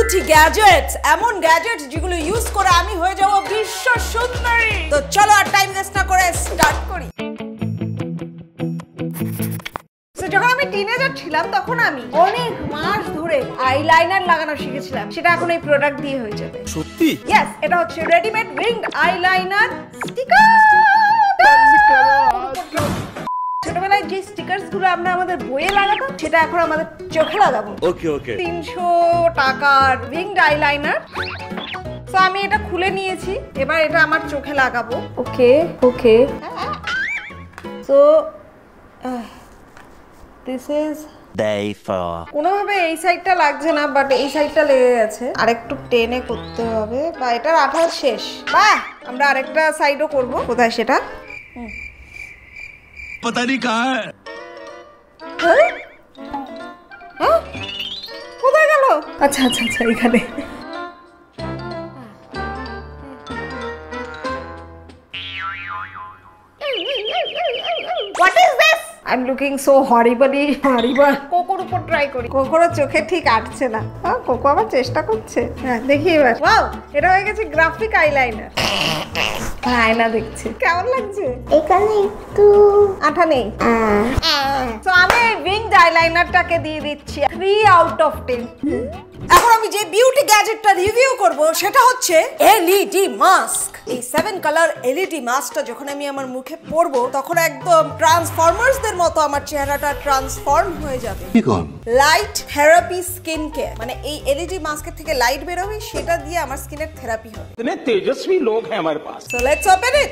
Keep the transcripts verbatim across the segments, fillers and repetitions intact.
Beauty gadgets, এমন gadgets যেগুলো use করে আমি হয়ে যাব বিশ্ব সুন্দরী। তো চলো আর টাইম ওয়েস্ট না করে স্টার্ট করি। যখন আমি টিনেজার ছিলাম তখন আমি অনেক মাস ধরে আইলাইনার লাগানো শিখেছিলাম, সেটা এখন এই প্রোডাক্ট দিয়ে হয়ে যাবে। সত্যি? ইয়েস, এটা হচ্ছে রেডিমেড উইংড আইলাইনার স্টিকার। ছোটবেলায় যে স্টিকারস গুলো আমরা আমাদের বইয়ে লাগাতাম সেটা এখন আমাদের চোখে লাগাবো। ওকে ওকে। তিনশো টাকার উইংড আইলাইনার। তো আমি এটা খুলে নিয়েছি, এবার এটা আমার চোখে লাগাবো। Okay okay. So this is day four. কোনোভাবে এই সাইডটা লাগছে না, বাট এই সাইডটা লেগে গেছে। আরেকটু টেনে করতে হবে, বা এটার আঠা শেষ। বাহ, আমরা আরেকটা সাইডও করব। কোথায় সেটা? पता नहीं कहाँ है। হ্যাঁ? হ্যাঁ? কোথায় গেল? আচ্ছা আচ্ছা আচ্ছা, এখানে। What is this? I'm looking so horribly horrible. কোকোর উপর ট্রাই করি। কোকোর চোখে ঠিক আটছে না। হ্যাঁ, কোকো আবার চেষ্টা করছে। হ্যাঁ, দেখি এবার। ওয়াও, এটা হয়ে গেছে গ্রাফিক আইলাইনার। আয়না দেখছি, কেমন লাগছে? এখানে একটু আঠা নেই। তো আমি উইংড আইলাইনারটাকে দিয়ে দিচ্ছি থ্রি আউট অফ টেন। এখন আমি যে বিউটি গ্যাজেটটা রিভিউ করব সেটা হচ্ছে এলইডি মাস্ক। এই সেভেন কালার এলইডি মাস্কটা যখন আমি আমার মুখে পরব তখন একদম ট্রান্সফরমার্সদের মতো আমার চেহারাটা ট্রান্সফর্ম হয়ে যাবে। কি কোন? লাইট থেরাপি স্কিন কেয়ার, মানে এই এলইডি মাস্কের থেকে লাইট বের হবে, সেটা দিয়ে আমার স্কিনের থেরাপি হবে। इतने तेजस्वी लोग हैं हमारे पास। So let's open it.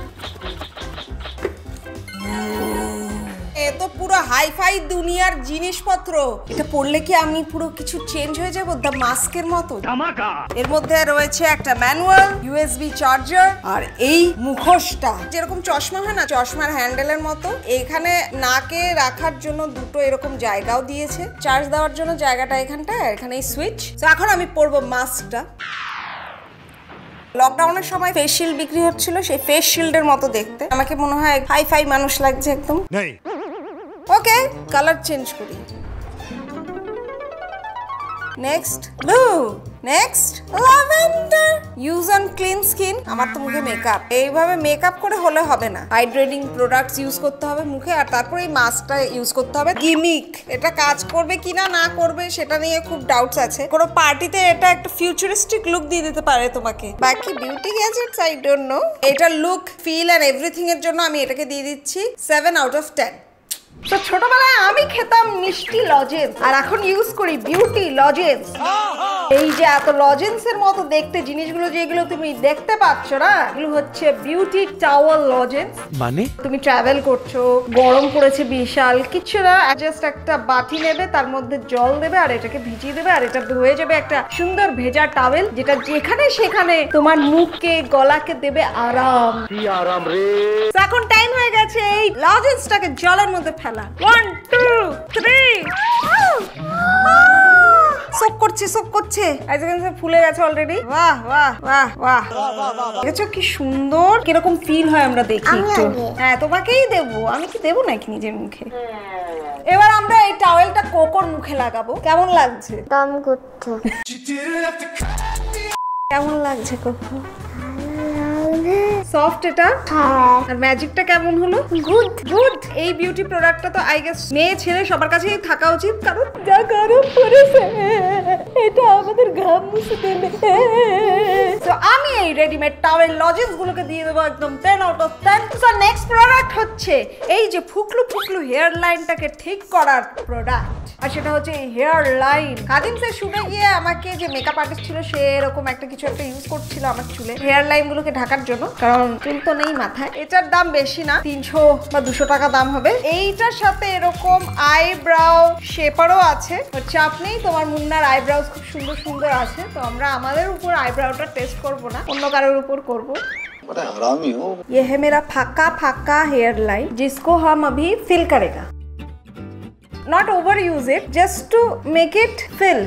এ তো পুরো হাইফাই দুনিয়ার জিনিসপত্র। এটা পড়লে কি আমি পুরো কিছু চেঞ্জ হয়ে যাব দ্য মাস্কের মতো? ধামাকা। এর মধ্যে রয়েছে একটা ম্যানুয়াল, ইউএসবি চার্জার, আর এই মুখোশটা যেরকম চশমা হয় না, চশমার হ্যান্ডেলের মতো, এখানে নাকে রাখার জন্য দুটো এরকম জায়গাও দিয়েছে, চার্জ দেওয়ার জন্য জায়গাটা এখানটা, এখানে সুইচ। তো এখন আমি পরবো মাস্কটা। লকডাউনের সময় ফেস শিল্ড বিক্রি হচ্ছিল, সেই ফেস শিল্ডের মতো দেখতে। আমাকে মনে হয় হাই ফাই মানুষ লাগছে একদম। ওকে, কালার চেঞ্জ করি। Next blue, next lavender. Use on clean skin. আমার তো মুখে মেকআপ, এইভাবে মেকআপ করে হলে হবে না। হাইড্রেটিং প্রোডাক্টস ইউজ করতে হবে মুখে, আর তারপরে এই মাস্কটা ইউজ করতে হবে। গিমিক, এটা কাজ করবে কিনা না করবে সেটা নিয়ে খুব ডাউটস আছে। কোনো পার্টিতে এটা একটা ফিউচারিস্টিক লুক দিয়ে দিতে পারে তোমাকে। বাকি beauty gadgets I don't know. এটার লুক, ফিল এন্ড এভরিথিং এর জন্য আমি এটাকে দিয়ে দিচ্ছি সেভেন আউট অফ টেন। তো ছোটবেলায় আমি খেতাম মিষ্টি লজেন্স, আর এখন ইউজ করি বিউটি লজেন্স। এই যে এত লজেন্স এর মতো দেখতে জিনিসগুলো যেগুলো তুমি দেখতে পাচ্ছ না, এগুলো হচ্ছে বিউটি টাওয়াল লজেন্স। মানে তুমি ট্রাভেল করছো, গরম পড়েছে বিশাল, কিচ্ছু না, জাস্ট একটা বাটি নেবে, তার মধ্যে জল দেবে আর এটাকে ভিজিয়ে দেবে, আর এটা হয়ে যাবে একটা সুন্দর ভেজা টাওয়েল, যেটা যেখানে সেখানে তোমার মুখকে গলাকে দেবে আরাম। কি আরাম রে। এখন টাইম হয়ে গেছে এই লজেন্সটাকে জলের মধ্যে ফেলা। One two three. সব করছে সব করছে, আজকে ফুলে গেছে অলরেডি। বাহ বাহ বাহ বাহ, দেখেছো কি সুন্দর, কিরকম ফিল হয় আমরা দেখি একটু। হ্যাঁ, তোমাকেই দেবো, আমি কি দেবো নাকি নিজের মুখে। এবার আমরা এই টাওয়েলটা কোকোর মুখে লাগাবো। কেমন লাগছে? দম করতে কেমন লাগছে কোকো? সফট এটা। আর ম্যাজিকটা কেমন হলো? Good good. এই বিউটি প্রোডাক্টটা তো আই গেস মেয়ে ছেলে সবার কাছেই থাকা উচিত, কারণ যা গরম পড়েছে এটা আমাদের ঘাম মুছে দেবে। তো আমি এই রেডিমেড টাওয়েল লজেন্স গুলোকে দিয়ে দেবো একদম ten out of ten. So next product হচ্ছে এই যে ফুকলু ফুকলু হেয়ার লাইনটাকে ঠিক করার প্রোডাক্ট, আর সেটা হচ্ছে হেয়ার লাইন। কাদিম সে শুনে গিয়ে আমাকে যে মেকআপ আর্টিস্ট ছিল সে এরকম একটা কিছু একটা ইউজ করছিল আমার চুলে হেয়ার লাইন গুলোকে ঢাকার জন্য, কারণ চুল তো নেই মাথায়। এটার দাম বেশি না, তিনশো বা দুশো টাকা দাম হবে। এইটার সাথে এরকম আইব্রাউ শেপারও আছে। চাপ নেই, তোমার মুন্নার আইব্রাউজ খুব সুন্দর সুন্দর আছে। তো আমরা আমাদের উপর আইব্রাউটা টেস্ট করবো না, অন্য কারোর উপর করবো। ये है मेरा फाका फाका हेयर लाइन जिसको हम अभी फिल करेगा। Not overuse it, just to make it fill.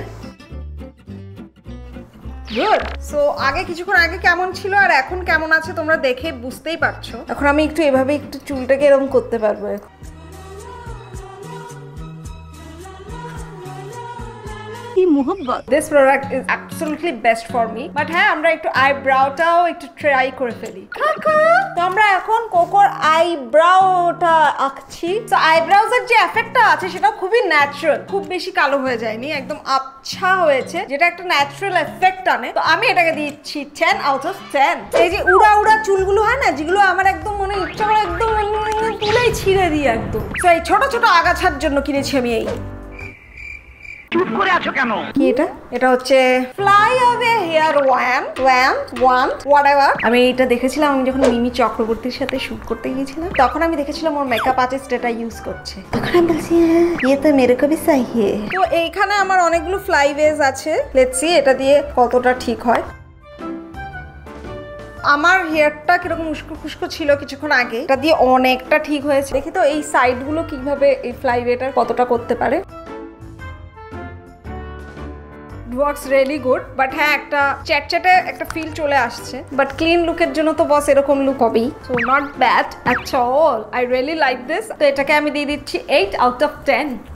Good. So আগে কিছুক্ষণ আগে কেমন ছিল আর এখন কেমন আছে তোমরা দেখে বুঝতেই পারছো। এখন আমি একটু এভাবে একটু চুলটাকে এরকম করতে পারবো এখন। কি মোহব্বত। This product is absolutely best for me. But হ্যাঁ, আমরা একটু আইব্রাউটাও একটু ট্রাই করে ফেলি। তো আমরা এখন কোকোর আইব্রাউটা আঁকছি। তো আইব্রাউজের যে এফেক্টটা আছে সেটা খুবই ন্যাচারাল, খুব বেশি কালো হয়ে যায়নি, একদম আবছা হয়েছে, যেটা একটা ন্যাচারাল এফেক্ট আনে। তো আমি এটাকে দিচ্ছি টেন আউট অফ টেন। এই যে উড়া উড়া চুলগুলো হয় না, যেগুলো আমার একদম মনে ইচ্ছা করে একদম তুলেই ছিঁড়ে দিই একদম। তো এই ছোট ছোট আগাছার জন্য কিনেছি আমি এই। চুপ করে আছো কেন? কি এটা? এটা হচ্ছে flyaway hair wand wand wand whatever. আমি এটা দেখেছিলাম আমি যখন মিমি চক্রবর্তীর সাথে শুট করতে গিয়েছিলাম, তখন আমি দেখেছিলাম ওর মেকআপ আর্টিস্ট এটা ইউজ করছে। তখন আমি বলছি ये तो मेरे को भी चाहिए। তো এইখানে আমার অনেকগুলো ফ্লাইওয়েজ আছে, লেটস সি এটা দিয়ে কতটা ঠিক হয়। আমার হেয়ারটা কিরকম উস্কো খুস্কো ছিল কিছুক্ষণ আগে, এটা দিয়ে অনেকটা ঠিক হয়েছে। দেখি তো এই সাইডগুলো কিভাবে এই ফ্লাইওয়েটার কতটা করতে পারে। ওয়ার্কস রিয়েলি গুড, বাট হ্যাঁ একটা চ্যাটচ্যাটে একটা ফিল চলে আসছে, বাট ক্লিন লুকের জন্য তো বস এরকম লুক হবেই। So not bad at all, I really like this. তো এটাকে আমি দিয়ে দিচ্ছি এইট আউট অফ টেন।